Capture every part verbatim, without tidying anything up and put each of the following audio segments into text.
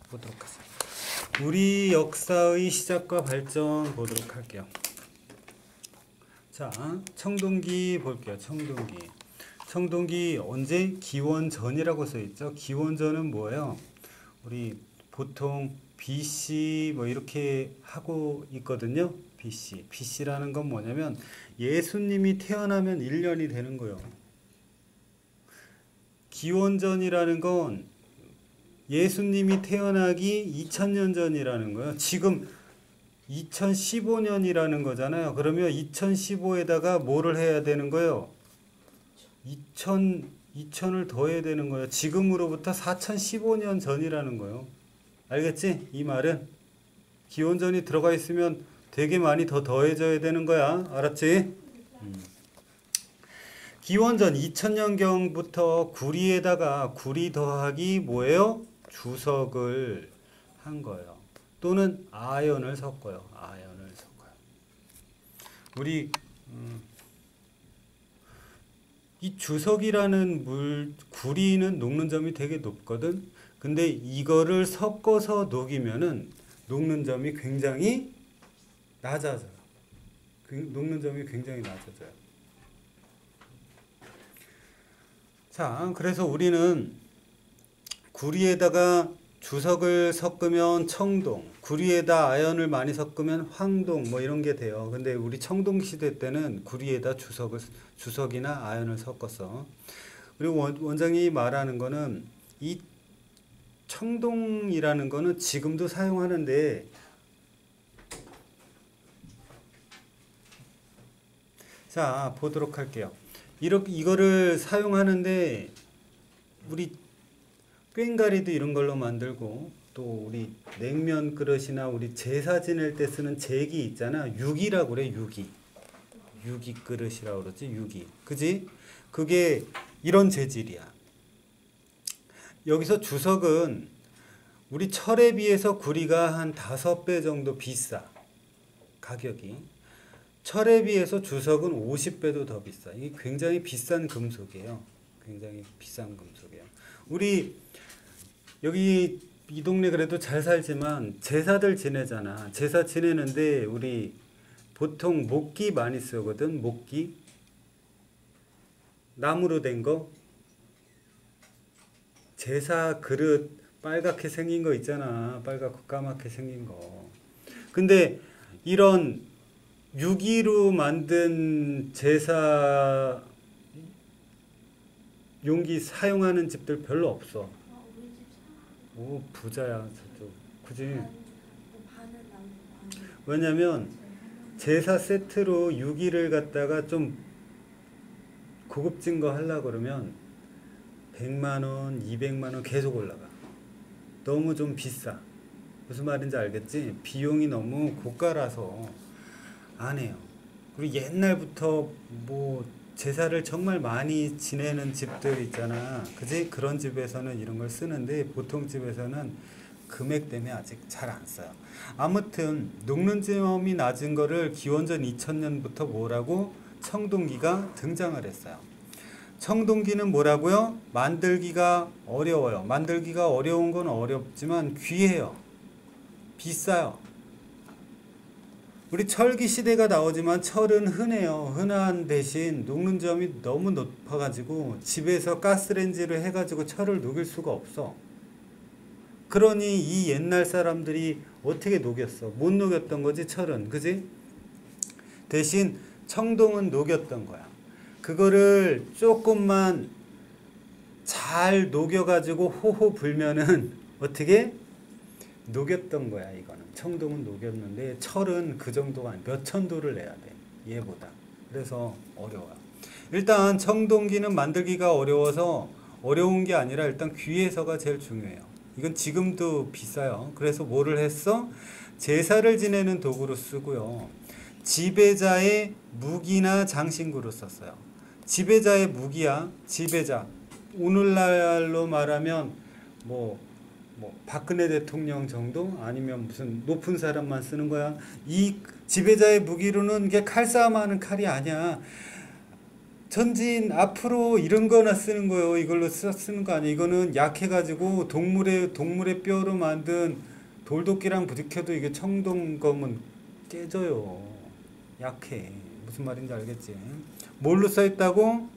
보도록 하겠습니다. 우리 역사의 시작과 발전 보도록 할게요. 자, 청동기 볼게요. 청동기. 청동기 언제? 기원전이라고 써있죠. 기원전은 뭐예요? 우리 보통 비씨 뭐 이렇게 하고 있거든요. 비씨. 비씨라는 건 뭐냐면 예수님이 태어나면 일 년이 되는 거예요. 기원전이라는 건 예수님이 태어나기 이천 년 전이라는 거예요. 지금 이천십오 년이라는 거잖아요. 그러면 이천십오에다가 뭐를 해야 되는 거예요? 이천, 이천을 더해야 되는 거예요. 지금으로부터 사천십오 년 전이라는 거예요. 알겠지? 이 말은 기원전이 들어가 있으면 되게 많이 더 더해져야 되는 거야. 알았지? 음. 기원전 이천 년경부터 구리에다가 구리 더하기 뭐예요? 주석을 한 거예요. 또는 아연을 섞어요. 아연을 섞어요. 우리 음, 이 주석이라는 물 구리는 녹는 점이 되게 높거든. 근데 이거를 섞어서 녹이면은 녹는 점이 굉장히 낮아져요. 녹는 점이 굉장히 낮아져요. 자, 그래서 우리는 구리에다가 주석을 섞으면 청동, 구리에다 아연을 많이 섞으면 황동 뭐 이런 게 돼요. 근데 우리 청동 시대 때는 구리에다 주석을 주석이나 아연을 섞었어. 그리고 원, 원장이 말하는 거는 이 청동이라는 거는 지금도 사용하는데 자, 보도록 할게요. 이렇게 이거를 사용하는데 우리 꽹가리도 이런 걸로 만들고 또 우리 냉면 그릇이나 우리 제사 지낼 때 쓰는 제기 있잖아. 유기라고 그래. 유기. 유기 그릇이라고 그러지. 유기. 그지? 그게 이런 재질이야. 여기서 주석은 우리 철에 비해서 구리가 한 다섯 배 정도 비싸. 가격이. 철에 비해서 주석은 오십 배도 더 비싸. 이게 굉장히 비싼 금속이에요. 굉장히 비싼 금속이에요. 우리 여기 이 동네 그래도 잘 살지만 제사들 지내잖아. 제사 지내는데 우리 보통 목기 많이 쓰거든. 목기. 나무로 된 거. 제사 그릇 빨갛게 생긴 거 있잖아. 빨갛고 까맣게 생긴 거. 근데 이런 유기로 만든 제사 용기 사용하는 집들 별로 없어. 오, 부자야 저쪽. 그지? 왜냐면 제사 세트로 유기를 갖다가 좀 고급진 거 하려고 그러면 백만 원, 이백만 원 계속 올라가. 너무 좀 비싸. 무슨 말인지 알겠지? 비용이 너무 고가라서 안 해요. 그리고 옛날부터 뭐 제사를 정말 많이 지내는 집들 있잖아. 그지? 그런 집에서는 이런 걸 쓰는데 보통 집에서는 금액 때문에 아직 잘 안 써요. 아무튼 녹는 점이 낮은 거를 기원전 이천 년부터 뭐라고? 청동기가 등장을 했어요. 청동기는 뭐라고요? 만들기가 어려워요. 만들기가 어려운 건 어렵지만 귀해요. 비싸요. 우리 철기 시대가 나오지만 철은 흔해요. 흔한 대신 녹는 점이 너무 높아가지고 집에서 가스레인지를 해가지고 철을 녹일 수가 없어. 그러니 이 옛날 사람들이 어떻게 녹였어? 못 녹였던 거지 철은. 그지? 대신 청동은 녹였던 거야. 그거를 조금만 잘 녹여가지고 호호 불면은 어떻게? 녹였던 거야. 이거는 청동은 녹였는데 철은 그 정도가 아니야. 몇천 도를 내야 돼. 얘보다. 그래서 어려워요. 일단 청동기는 만들기가 어려워서 어려운 게 아니라 일단 귀해서가 제일 중요해요. 이건 지금도 비싸요. 그래서 뭐를 했어? 제사를 지내는 도구로 쓰고요. 지배자의 무기나 장신구로 썼어요. 지배자의 무기야. 지배자. 오늘날로 말하면 뭐 뭐 박근혜 대통령 정도? 아니면 무슨 높은 사람만 쓰는 거야. 이 지배자의 무기로는 이게 칼싸움하는 칼이 아니야. 전진 앞으로 이런 거나 쓰는 거요. 이걸로 쓰, 쓰는 거 아니야. 이거는 약해가지고 동물의 동물의 뼈로 만든 돌도끼랑 부딪혀도 이게 청동검은 깨져요. 약해. 무슨 말인지 알겠지? 뭘로 써 있다고?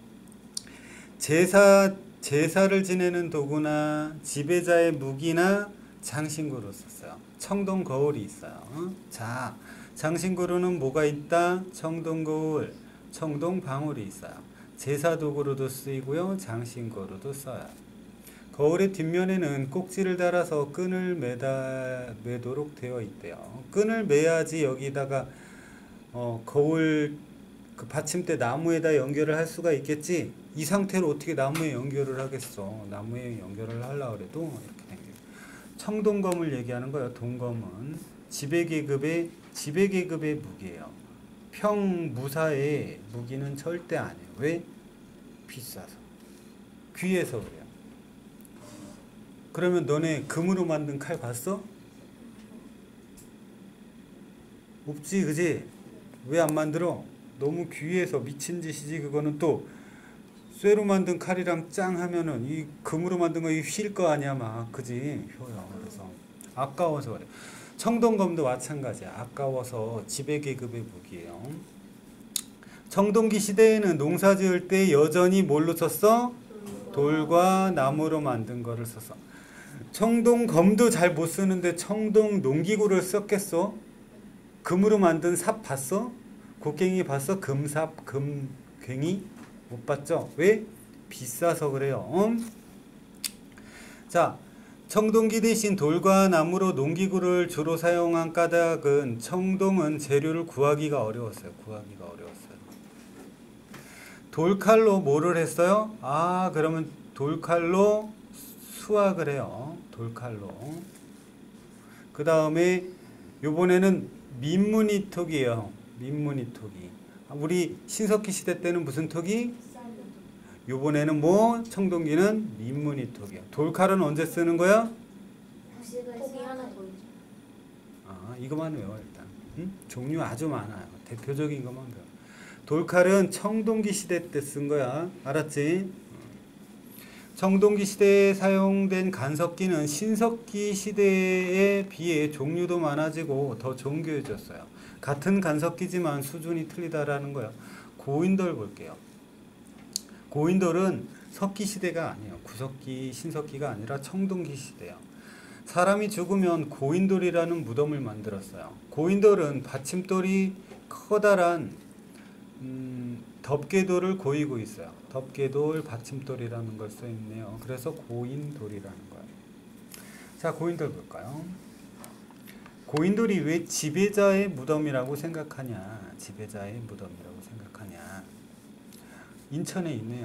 제사 제사를 지내는 도구나 지배자의 무기나 장신구로 썼어요. 청동 거울이 있어요. 어? 자, 장신구로는 뭐가 있다? 청동 거울, 청동 방울이 있어요. 제사 도구로도 쓰이고요. 장신구로도 써요. 거울의 뒷면에는 꼭지를 달아서 끈을 매다 매도록 되어 있대요. 끈을 매야지 여기다가 어, 거울 그 받침대 나무에다 연결을 할 수가 있겠지. 이 상태로 어떻게 나무에 연결을 하겠어. 나무에 연결을 하려고 해도 이렇게 된 게. 청동검을 얘기하는 거예요. 동검은 지배계급의 지배계급의 무기예요. 평무사의 무기는 절대 아니에요. 왜? 비싸서. 귀해서 그래요. 그러면 너네 금으로 만든 칼 봤어? 없지, 그지? 왜 안 만들어? 너무 귀해서 미친 짓이지. 그거는 또 쇠로 만든 칼이랑 짱 하면은 이 금으로 만든 거 휠 거 아니야 막, 그지? 효요. 그래서 아까워서 그래. 청동검도 마찬가지야. 아까워서 지배계급의 무기예요. 청동기 시대에는 농사 지을 때 여전히 뭘로 썼어? 돌과 나무로 만든 거를 썼어. 청동검도 잘 못 쓰는데 청동 농기구를 썼겠어? 금으로 만든 삽 봤어? 곡괭이 봤어? 금삽, 금괭이? 못 봤죠? 왜? 비싸서 그래요. 어? 자, 청동기 대신 돌과 나무로 농기구를 주로 사용한 까닭은 청동은 재료를 구하기가 어려웠어요. 구하기가 어려웠어요. 돌칼로 뭐를 했어요? 아, 그러면 돌칼로 수확을 해요. 돌칼로. 그 다음에 요번에는 민무늬톡이에요. 민무늬톡이. 우리 신석기 시대 때는 무슨 톡이? 요번에는 뭐? 청동기는 민무늬톡이야. 돌칼은 언제 쓰는 거야? 톡이 하나 더 있죠. 아, 이거만 외워 일단. 응? 종류 아주 많아요. 대표적인 것만 배워. 돌칼은 청동기 시대 때 쓴 거야. 알았지? 청동기 시대에 사용된 간석기는 신석기 시대에 비해 종류도 많아지고 더 정교해졌어요. 같은 간석기지만 수준이 틀리다라는 거예요. 고인돌 볼게요. 고인돌은 석기 시대가 아니에요. 구석기, 신석기가 아니라 청동기 시대예요. 사람이 죽으면 고인돌이라는 무덤을 만들었어요. 고인돌은 받침돌이 커다란 음, 덮개돌을 고이고 있어요. 덮개돌, 받침돌이라는 걸 써 있네요. 그래서 고인돌이라는 거예요. 자, 고인돌 볼까요? 고인돌이 왜 지배자의 무덤이라고 생각하냐? 지배자의 무덤이라고 생각하냐? 인천에 있네요.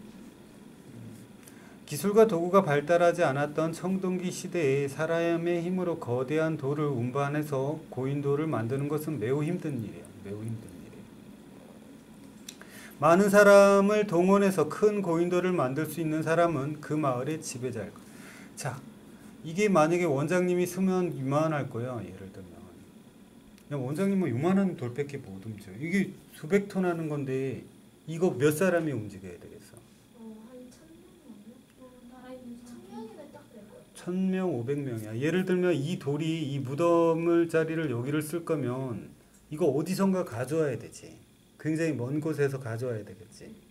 기술과 도구가 발달하지 않았던 청동기 시대에 사람의 힘으로 거대한 돌을 운반해서 고인돌을 만드는 것은 매우 힘든 일이에요. 매우 힘든 일이에요. 많은 사람을 동원해서 큰 고인돌을 만들 수 있는 사람은 그 마을의 지배자일 거예요. 자, 이게 만약에 원장님이 쓰면 이만할 거예요. 예를 들면. 야, 원장님은 이만한 돌밖에 못 움직여. 이게 수백 톤 하는 건데 이거 몇 사람이 움직여야 되겠어? 어, 한 천 명 아니야? 나라에 있는 천 명이면 딱 될 거야. 천 명, 오백 명이야. 예를 들면 이 돌이 이 무덤을 자리를 여기를 쓸 거면 이거 어디선가 가져와야 되지. 굉장히 먼 곳에서 가져와야 되겠지.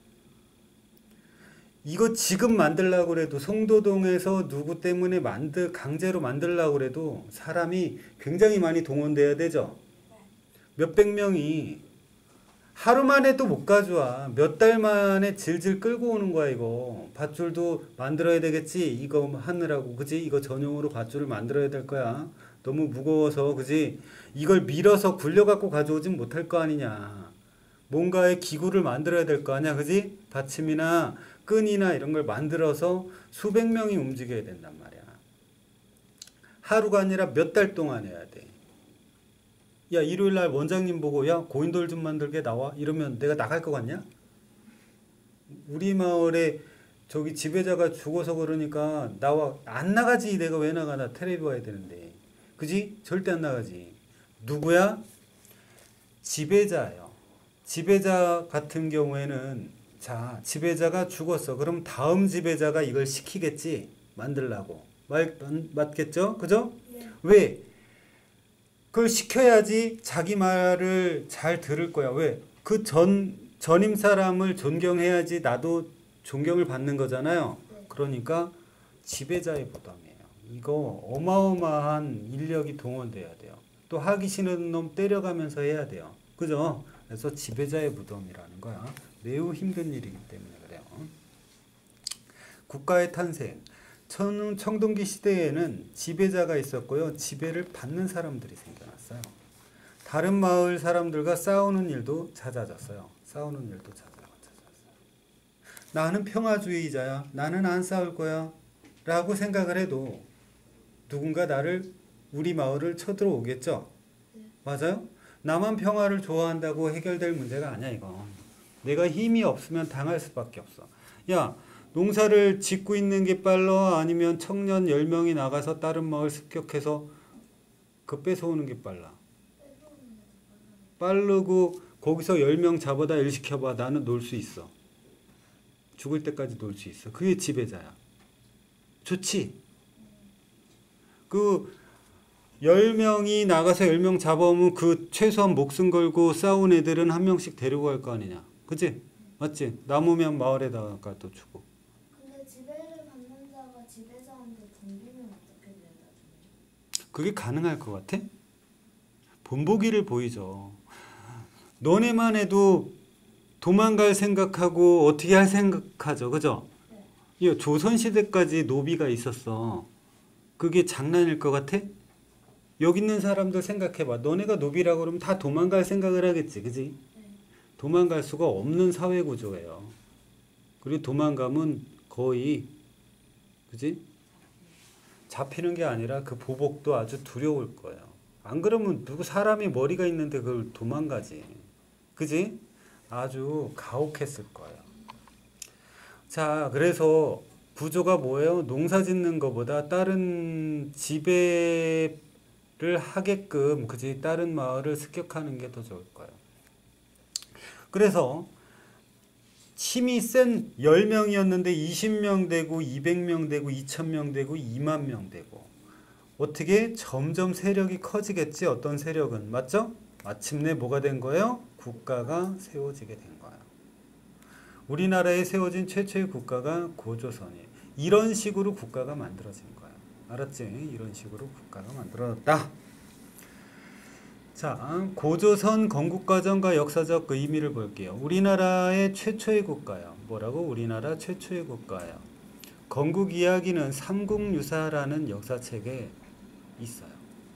이거 지금 만들려고 그래도 송도동에서 누구 때문에 만들 강제로 만들려고 그래도 사람이 굉장히 많이 동원돼야 되죠. 몇백 명이 하루 만에도 못 가져와. 몇 달 만에 질질 끌고 오는 거야 이거. 밧줄도 만들어야 되겠지. 이거 하느라고 그지? 이거 전용으로 밧줄을 만들어야 될 거야. 너무 무거워서 그지? 이걸 밀어서 굴려갖고 가져오진 못할 거 아니냐. 뭔가의 기구를 만들어야 될 거 아니야 그지? 받침이나 끈이나 이런 걸 만들어서 수백 명이 움직여야 된단 말이야. 하루가 아니라 몇 달 동안 해야 돼. 야, 일요일 날 원장님 보고 야, 고인돌 좀 만들게 나와. 이러면 내가 나갈 것 같냐? 우리 마을에 저기 지배자가 죽어서 그러니까 나와. 안 나가지. 내가 왜 나가? 나 텔레비 봐야 되는데. 그지? 절대 안 나가지. 누구야? 지배자예요. 지배자 같은 경우에는 자, 지배자가 죽었어. 그럼 다음 지배자가 이걸 시키겠지. 만들라고. 말, 맞겠죠? 그죠? 네. 왜? 그걸 시켜야지 자기 말을 잘 들을 거야. 왜? 그 전, 전임 사람을 존경해야지 나도 존경을 받는 거잖아요. 네. 그러니까 지배자의 부담이에요. 이거 어마어마한 인력이 동원돼야 돼요. 또 하기 싫은 놈 때려가면서 해야 돼요. 그죠? 그래서 지배자의 무덤이라는 거야. 매우 힘든 일이기 때문에 그래요. 국가의 탄생. 청, 청동기 시대에는 지배자가 있었고요. 지배를 받는 사람들이 생겨났어요. 다른 마을 사람들과 싸우는 일도 잦아졌어요. 싸우는 일도 잦아졌어요. 나는 평화주의자야. 나는 안 싸울 거야. 라고 생각을 해도 누군가 나를 우리 마을을 쳐들어오겠죠. 네. 맞아요? 나만 평화를 좋아한다고 해결될 문제가 아니야 이거. 내가 힘이 없으면 당할 수밖에 없어. 야, 농사를 짓고 있는 게 빨라? 아니면 청년 열 명이 나가서 다른 마을 습격해서 그 뺏어오는 게 빨라? 빠르고 거기서 열 명 잡아다 일 시켜봐. 나는 놀 수 있어. 죽을 때까지 놀 수 있어. 그게 지배자야. 좋지? 그 열 명이 나가서 열 명 잡아오면 그 최소한 목숨 걸고 싸운 애들은 한 명씩 데리고 갈 거 아니냐. 그치? 맞지? 남으면 마을에다가 또 주고. 근데 지배를 받는 자가 지배자한테 덤비면 어떻게 돼요? 나중에? 그게 가능할 것 같아? 본보기를 보이죠. 너네만 해도 도망갈 생각하고 어떻게 할 생각하죠. 그죠? 네. 이 조선시대까지 노비가 있었어. 그게 장난일 것 같아? 여기 있는 사람들 생각해봐. 너네가 노비라고 그러면 다 도망갈 생각을 하겠지. 그지? 네. 도망갈 수가 없는 사회 구조예요. 그리고 도망가면 거의, 그지? 잡히는 게 아니라 그 보복도 아주 두려울 거예요. 안 그러면 누구 사람이 머리가 있는데 그걸 도망가지. 그지? 아주 가혹했을 거예요. 자, 그래서 구조가 뭐예요? 농사 짓는 것보다 다른 지배를 하게끔, 그지? 다른 마을을 습격하는 게 더 좋을 거예요. 그래서 힘이 센 열 명이었는데 이십 명 되고 이백 명 되고 이천 명 되고 이만 명 되고 어떻게 점점 세력이 커지겠지. 어떤 세력은. 맞죠? 마침내 뭐가 된 거예요? 국가가 세워지게 된 거예요. 우리나라에 세워진 최초의 국가가 고조선이에요. 이런 식으로 국가가 만들어진 거예요. 알았지? 이런 식으로 국가가 만들어졌다. 자, 고조선 건국과정과 역사적 의미를 볼게요. 우리나라의 최초의 국가요. 뭐라고? 우리나라 최초의 국가요. 건국 이야기는 삼국유사라는 역사책에 있어요.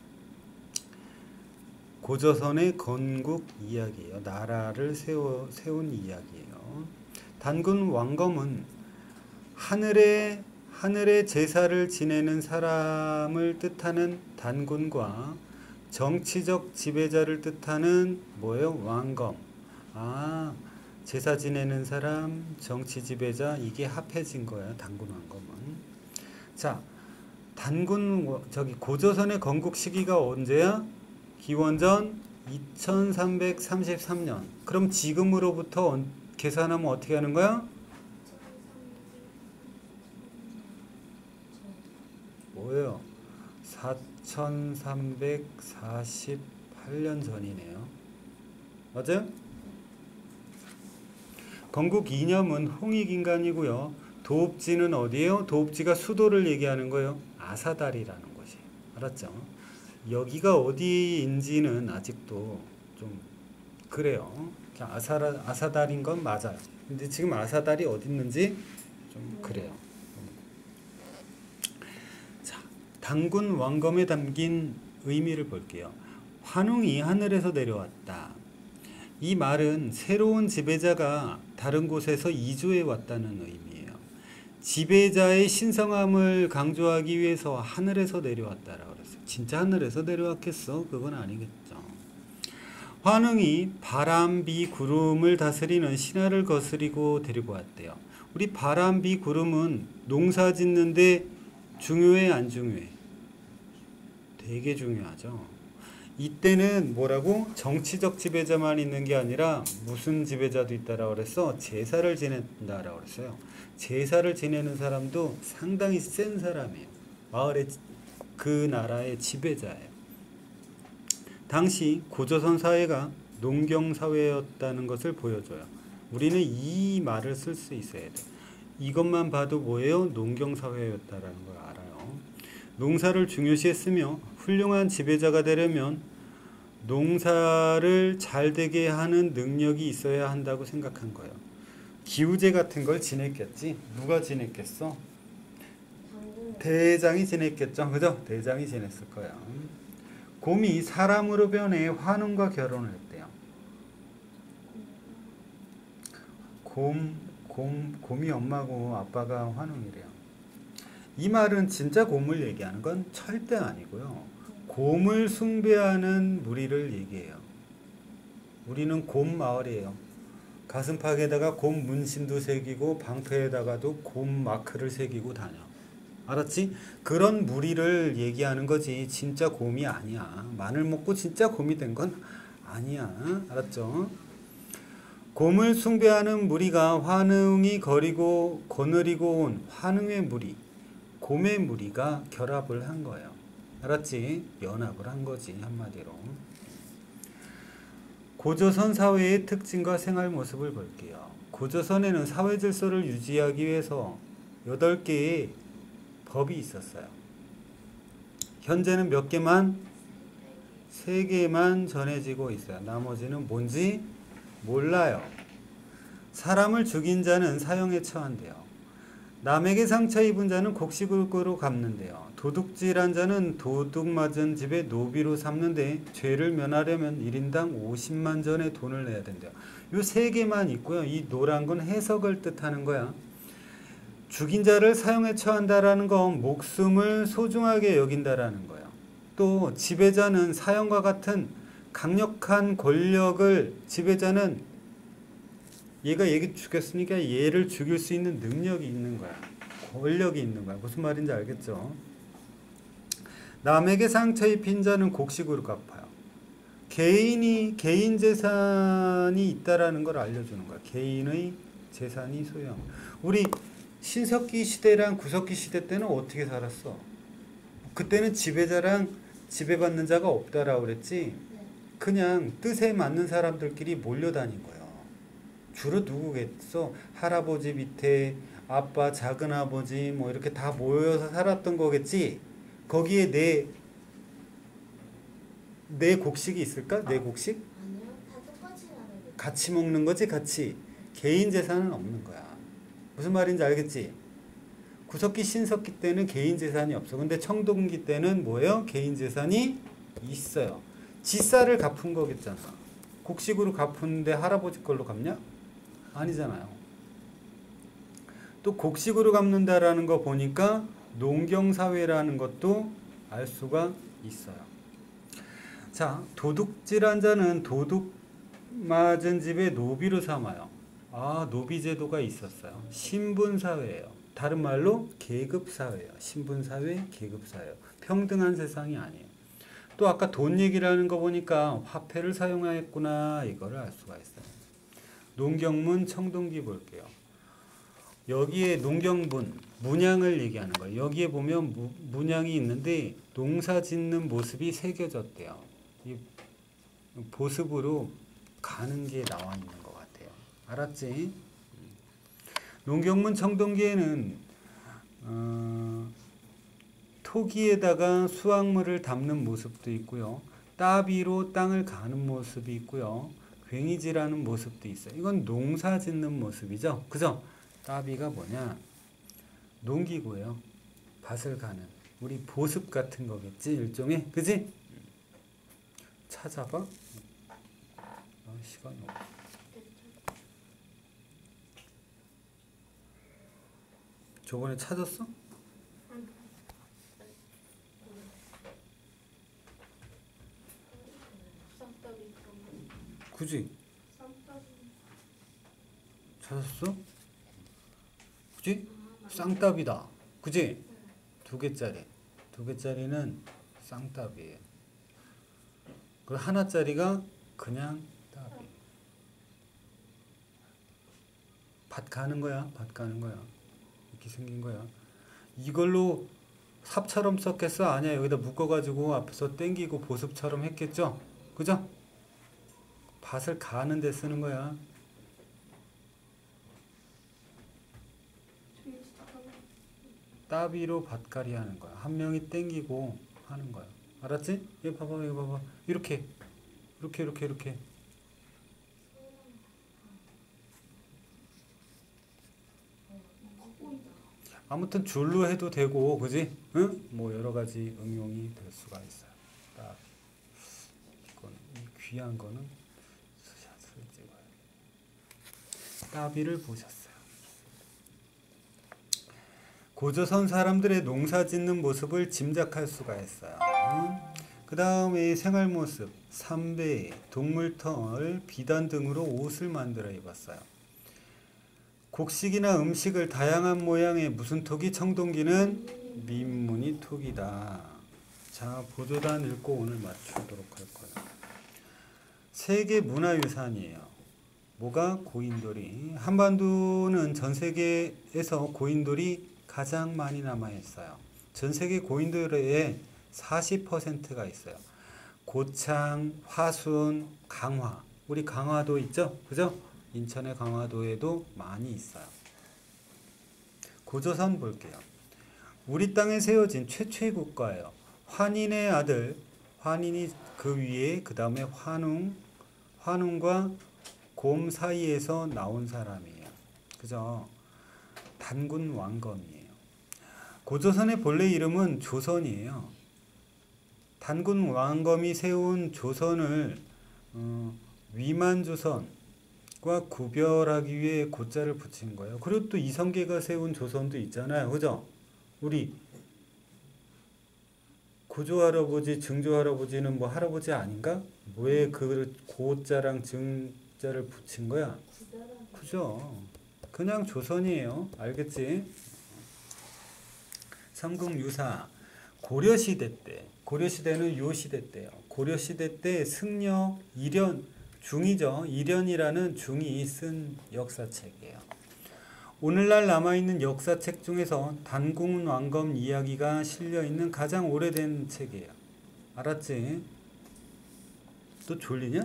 고조선의 건국 이야기예요. 나라를 세워, 세운 이야기예요. 단군 왕검은 하늘의, 하늘의 제사를 지내는 사람을 뜻하는 단군과 정치적 지배자를 뜻하는 뭐예요? 왕검. 아, 제사 지내는 사람, 정치 지배자, 이게 합해진 거예요. 단군 왕검은. 자, 단군 저기 고조선의 건국 시기가 언제야? 기원전 이천삼백삼십삼 년. 그럼 지금으로부터 계산하면 어떻게 하는 거야? 뭐예요? 사천삼백사십팔 년 전이네요. 맞아요? 건국 이념은 홍익인간이고요. 도읍지는 어디예요? 도읍지가 수도를 얘기하는 거예요. 아사달이라는 곳이. 알았죠? 여기가 어디인지는 아직도 좀 그래요. 그냥 아사라, 아사달인 건 맞아요. 근데 지금 아사달이 어디 있는지 좀 그래요. 자, 단군 왕검에 담긴 의미를 볼게요. 환웅이 하늘에서 내려왔다. 이 말은 새로운 지배자가 다른 곳에서 이주해 왔다는 의미예요. 지배자의 신성함을 강조하기 위해서 하늘에서 내려왔다라고 그랬어요. 진짜 하늘에서 내려왔겠어? 그건 아니겠죠. 환웅이 바람, 비, 구름을 다스리는 신하를 거스리고 데리고 왔대요. 우리 바람, 비, 구름은 농사 짓는데 중요해, 안 중요해? 되게 중요하죠. 이때는 뭐라고? 정치적 지배자만 있는 게 아니라 무슨 지배자도 있다라고 그랬어? 제사를 지낸다라고 그랬어요. 제사를 지내는 사람도 상당히 센 사람이에요. 마을의 그 나라의 지배자예요. 당시 고조선 사회가 농경 사회였다는 것을 보여줘요. 우리는 이 말을 쓸 수 있어야 돼. 이것만 봐도 뭐예요? 농경 사회였다라는 걸 알아요. 농사를 중요시했으며 훌륭한 지배자가 되려면 농사를 잘 되게 하는 능력이 있어야 한다고 생각한 거예요. 기우제 같은 걸 지냈겠지. 누가 지냈겠어? 당군. 대장이 지냈겠죠. 그죠? 대장이 지냈을 거야. 곰이 사람으로 변해 환웅과 결혼을 했대요. 곰, 곰, 곰이 엄마고 아빠가 환웅이래요. 이 말은 진짜 곰을 얘기하는 건 절대 아니고요. 곰을 숭배하는 무리를 얘기해요. 우리는 곰 마을이에요. 가슴팍에다가 곰 문신도 새기고 방패에다가도 곰 마크를 새기고 다녀. 알았지? 그런 무리를 얘기하는 거지 진짜 곰이 아니야. 마늘 먹고 진짜 곰이 된 건 아니야. 알았죠? 곰을 숭배하는 무리가 환웅이 거리고 거느리고 온 환웅의 무리, 곰의 무리가 결합을 한 거예요. 알았지? 연합을 한 거지 한마디로. 고조선 사회의 특징과 생활 모습을 볼게요. 고조선에는 사회 질서를 유지하기 위해서 여덟 개의 법이 있었어요. 현재는 몇 개만? 세 개만 전해지고 있어요. 나머지는 뭔지 몰라요. 사람을 죽인 자는 사형에 처한대요. 남에게 상처 입은 자는 곡식으로 갚는데요. 도둑질한 자는 도둑 맞은 집에 노비로 삼는데 죄를 면하려면 일 인당 오십만 전의 돈을 내야 된대요. 요 세 개만 있고요. 이 노란 건 해석을 뜻하는 거야. 죽인 자를 사형에 처한다라는 건 목숨을 소중하게 여긴다라는 거예요. 또 지배자는 사형과 같은 강력한 권력을 지배자는 얘가 얘기 죽였으니까 얘를 죽일 수 있는 능력이 있는 거야. 권력이 있는 거야. 무슨 말인지 알겠죠? 남에게 상처 입힌 자는 곡식으로 갚아요. 개인이 개인 재산이 있다라는 걸 알려주는 거야. 개인의 재산이 소유함. 우리 신석기 시대랑 구석기 시대 때는 어떻게 살았어? 그때는 지배자랑 지배받는 자가 없다라고 그랬지. 그냥 뜻에 맞는 사람들끼리 몰려다닌 거예요. 주로 누구겠어? 할아버지 밑에 아빠, 작은아버지 뭐 이렇게 다 모여서 살았던 거겠지. 거기에 내, 내 곡식이 있을까? 내 곡식? 아니요, 다 똑같이 나누고. 같이 먹는 거지, 같이. 개인 재산은 없는 거야. 무슨 말인지 알겠지? 구석기, 신석기 때는 개인 재산이 없어. 근데 청동기 때는 뭐예요? 개인 재산이 있어요. 지사를 갚은 거겠잖아. 곡식으로 갚은데 할아버지 걸로 갚냐? 아니잖아요. 또 곡식으로 갚는다라는 거 보니까 농경사회라는 것도 알 수가 있어요. 자, 도둑질한 자는 도둑 맞은 집에 노비로 삼아요. 아, 노비제도가 있었어요. 신분사회예요. 다른 말로 계급사회예요. 신분사회, 계급사회예요. 평등한 세상이 아니에요. 또 아까 돈 얘기를 하는 거 보니까 화폐를 사용하였구나 이거를 알 수가 있어요. 농경문 청동기 볼게요. 여기에 농경문, 문양을 얘기하는 거예요. 여기에 보면 무, 문양이 있는데 농사 짓는 모습이 새겨졌대요. 이 보습으로 가는 게 나와 있는 것 같아요. 알았지? 농경문 청동기에는 어, 토기에다가 수확물을 담는 모습도 있고요. 따비로 땅을 가는 모습이 있고요. 괭이질하는 모습도 있어요. 이건 농사 짓는 모습이죠. 그죠? 따비가 뭐냐? 농기구예요. 밭을 가는. 우리 보습 같은 거겠지? 일종의. 그지? 찾아봐. 아, 시간이 없어. 저번에 찾았어? 그지? 찾았어? 그지? 쌍따비다. 그지? 두 개짜리. 두 개짜리는 쌍따비예요. 그 하나짜리가 그냥 따비. 밭 가는 거야. 밭 가는 거야. 이렇게 생긴 거야. 이걸로 삽처럼 썼겠어? 아니야. 여기다 묶어가지고 앞에서 당기고 보습처럼 했겠죠? 그죠? 밭을 가는 데 쓰는 거야. 따비로 밭갈이 하는 거야. 한 명이 당기고 하는 거야. 알았지? 이거 봐봐, 이거 봐봐. 이렇게, 이렇게, 이렇게, 이렇게. 아무튼 줄로 해도 되고, 그지? 응? 뭐 여러 가지 응용이 될 수가 있어요. 딱 이건 이 귀한 거는 스샷을 찍어요. 따비를 보셨어요. 고조선 사람들의 농사 짓는 모습을 짐작할 수가 있어요. 그 다음에 생활 모습, 삼배, 동물털, 비단 등으로 옷을 만들어 입었어요. 곡식이나 음식을 다양한 모양의 무슨 톡이 청동기는 민무늬 톡이다. 자, 보조단 읽고 오늘 맞추도록 할 거예요. 세계 문화유산이에요. 뭐가? 고인돌이. 한반도는 전 세계에서 고인돌이 가장 많이 남아있어요. 전 세계 고인돌의 사십 퍼센트가 있어요. 고창, 화순, 강화. 우리 강화도 있죠? 그죠? 인천의 강화도에도 많이 있어요. 고조선 볼게요. 우리 땅에 세워진 최초의 국가예요. 환인의 아들, 환인이 그 위에 그 다음에 환웅, 환웅과 곰 사이에서 나온 사람이에요. 그죠? 단군 왕검이에요. 고조선의 본래 이름은 조선이에요. 단군 왕검이 세운 조선을 어, 위만조선 과 구별하기 위해 고자를 붙인 거예요. 그리고 또 이성계가 세운 조선도 있잖아요. 그죠? 우리 고조할아버지, 증조할아버지는 뭐 할아버지 아닌가? 왜 그 고자랑 증자를 붙인 거야? 그죠? 그냥 조선이에요. 알겠지? 삼국유사 고려시대 때, 고려시대는 요 시대 때요. 고려시대 때 승려 일연 중이죠. 일연이라는 중이 쓴 역사책이에요. 오늘날 남아있는 역사책 중에서 단군 왕검 이야기가 실려있는 가장 오래된 책이에요. 알았지? 또 졸리냐?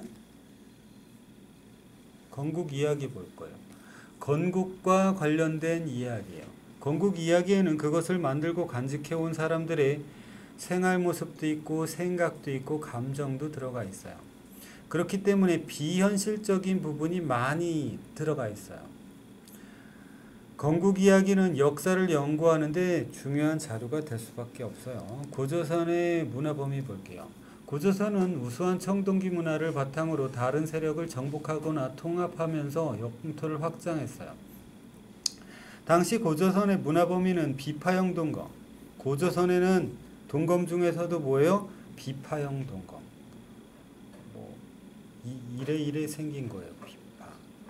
건국 이야기 볼 거예요. 건국과 관련된 이야기예요. 건국 이야기에는 그것을 만들고 간직해온 사람들의 생활 모습도 있고 생각도 있고 감정도 들어가 있어요. 그렇기 때문에 비현실적인 부분이 많이 들어가 있어요. 건국 이야기는 역사를 연구하는데 중요한 자료가 될 수밖에 없어요. 고조선의 문화 범위 볼게요. 고조선은 우수한 청동기 문화를 바탕으로 다른 세력을 정복하거나 통합하면서 영토를 확장했어요. 당시 고조선의 문화 범위는 비파형 동검. 고조선에는 동검 중에서도 뭐예요? 비파형 동검. 이, 이래 이래 생긴 거예요. 비파.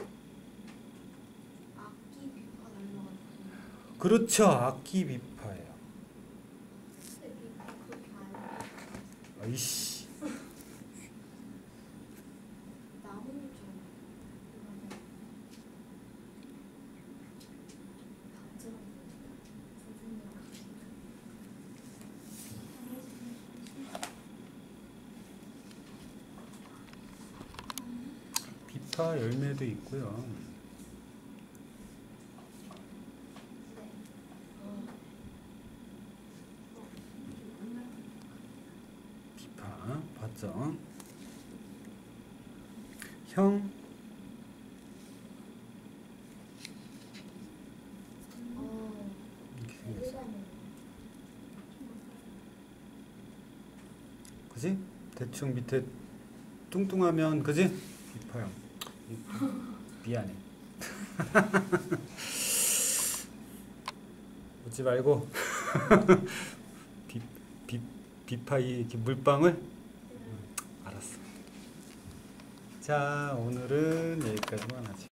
악기 비파 날라가지고. 그렇죠. 악기 비파예요. 근데 비파 그렇게 안 아이씨. 나뭇잎처럼. 비파 열매도 있고요. 비파 봤죠? 형 이렇게 생겼어. 그지? 대충 밑에 뚱뚱하면 그지? 비파형. 미안해. 웃지 말고 비, 비, 비파이 이렇게 물방울? 응, 알았어. 자, 오늘은 여기까지만 하지.